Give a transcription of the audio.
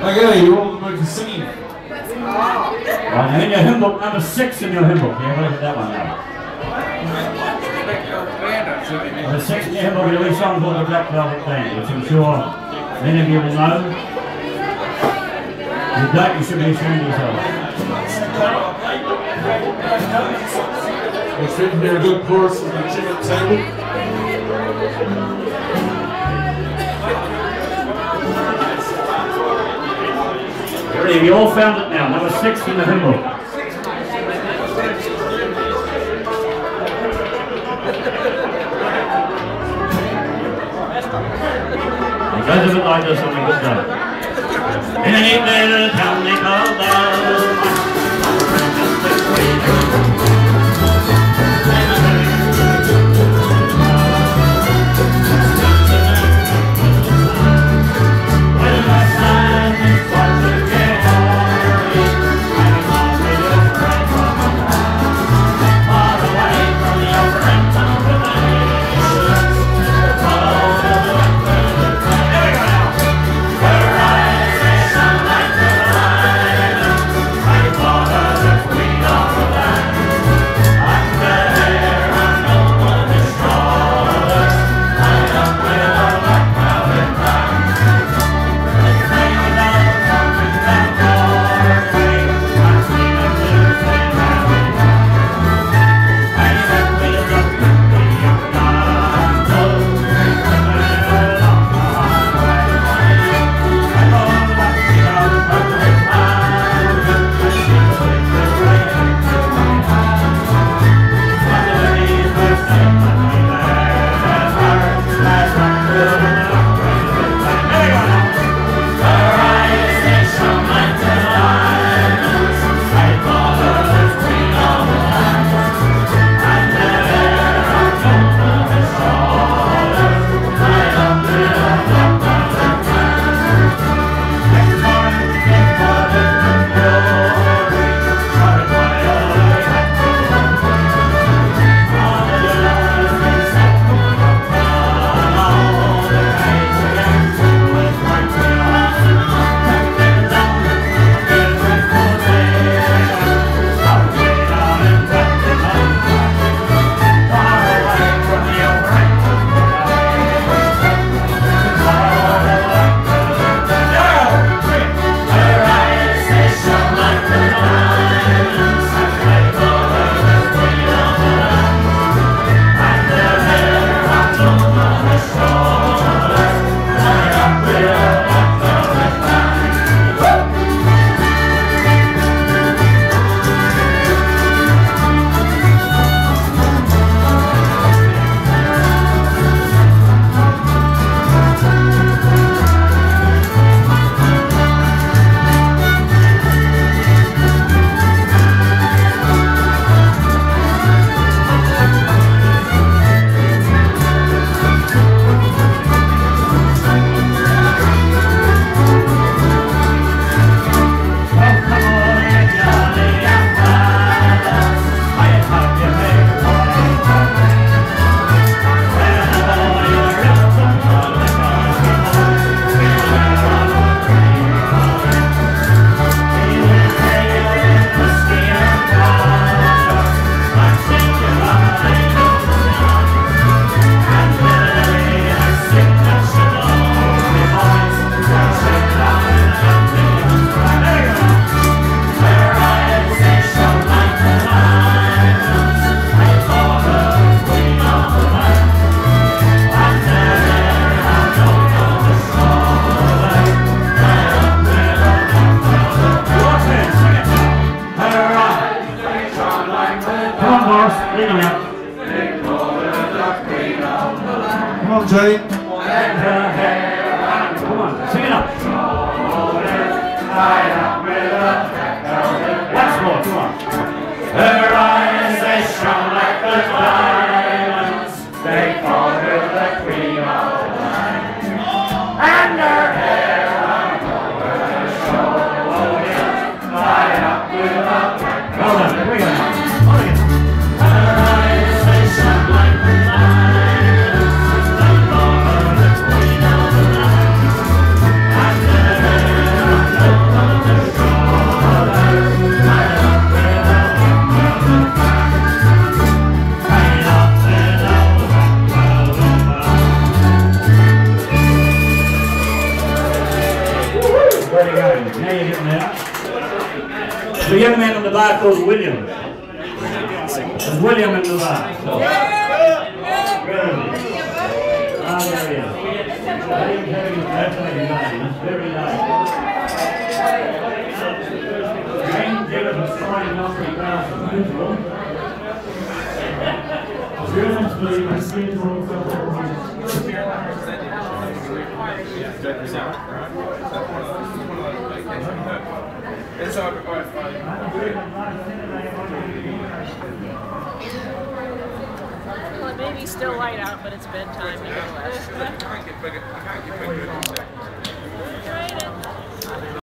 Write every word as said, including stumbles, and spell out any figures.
Okay, you're all moved to singing. Right, and in your hymn book, number six in your hymn book. Yeah, look at that one now. Number six in your hymn book is a wee song called The Black Velvet Band, which I'm sure many of you will know. If you don't, you should be ashamed of yourself. We're sitting here a good chorus at the chicken table. Ready, we all found it now. Number six in the hymn book. It goes a bit like this when we get done. In a neat little town they call Bell. Jane. Come on, sing it up. Once more, come on. Her eyes, they shone like the diamonds. They called her the queen of wine. And her hair hung over her shoulders, tied up with a black. Well done, here we go now. On again. Her eyes, they shone like the diamonds. They called her the queen of the night. And her hair hung Very good. Now you're getting there. The young man in the bar called William. There's William in the bar. So. Very good. Ah, there he is. William's having his birthday tonight. He's very nice. Jane Jennifer signing off three thousand. Germans believe in skin tone. It's all quite funny. Well, it may be still light out, but it's bedtime nevertheless. I can't get bigger. I can't get bigger.